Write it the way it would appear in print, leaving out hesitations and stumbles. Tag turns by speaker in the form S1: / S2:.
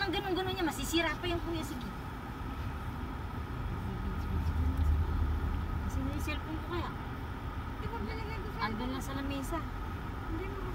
S1: ng ganun-ganun niya, masisira pa yung kuya. Sige. Kasi yung cellphone ko kaya.
S2: Di ba binigay ko sa'yo?
S1: Andun lang sa lamesa.
S2: Hindi mo